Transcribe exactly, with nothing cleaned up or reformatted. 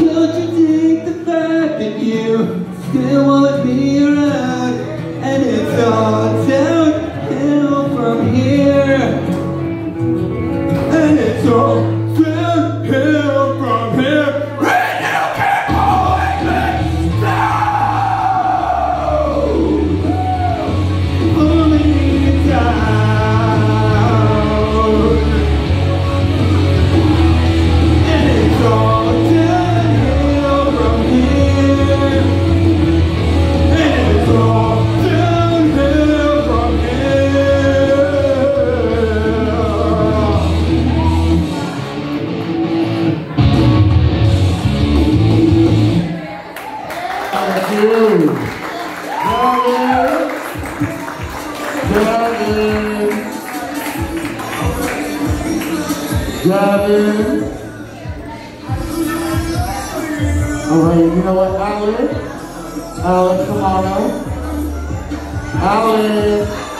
contradict the fact that you still want me around, and it's all downhill from here, and it's all downhill from here. Right now, can't hold me down, pull me down. Gavin. Alright, you know what, Alan? Alan, come on up. Alan.